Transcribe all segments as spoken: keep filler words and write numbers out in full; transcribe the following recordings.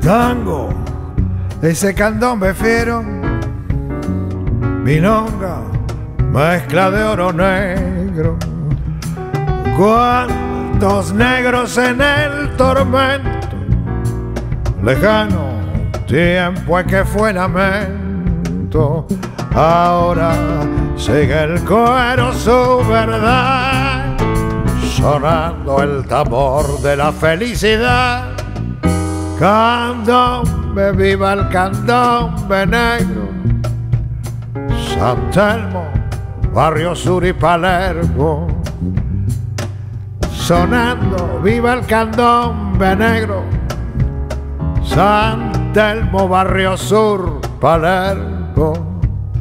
Tango, ese candombe fiero, milonga, mezcla de oro negro. Cuántos negros en el tormento, lejano tiempo en que fue lamento. Ahora sigue el cuero su verdad, sonando el tambor de la felicidad. Candombe, viva el candombe negro, San Telmo, Barrio Sur y Palermo. Sonando, viva el candombe negro, San Telmo, Barrio Sur, Palermo.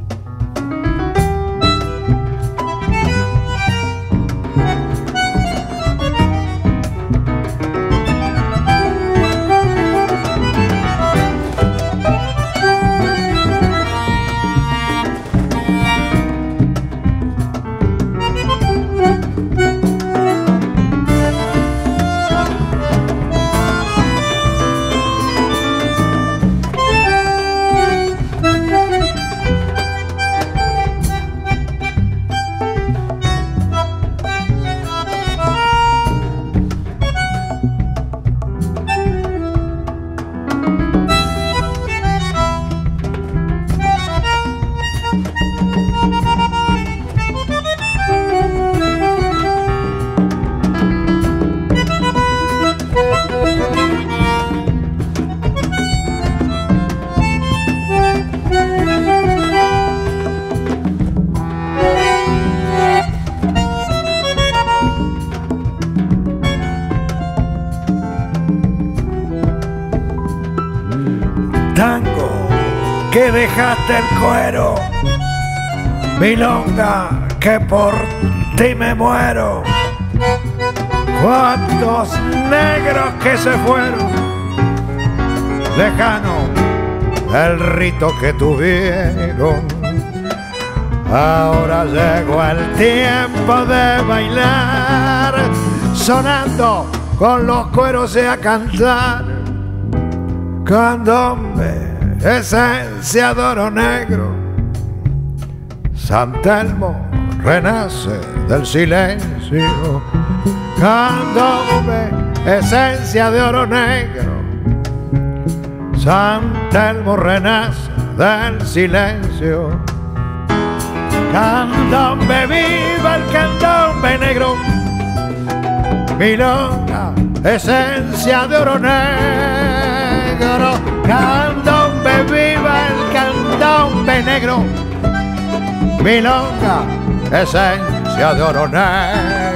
Tango, que dejaste el cuero, milonga, que por ti me muero. Cuántos negros que se fueron, lejano el rito que tuvieron. Ahora llegó el tiempo de bailar, sonando con los cueros y a cantar. Candombe, esencia de oro negro, San Telmo renace del silencio. Candombe, esencia de oro negro, San Telmo renace del silencio. Candombe, viva el candombe negro, milonga, esencia de oro negro. Candombe, viva el candombe negro, milonga, esencia de oro negro.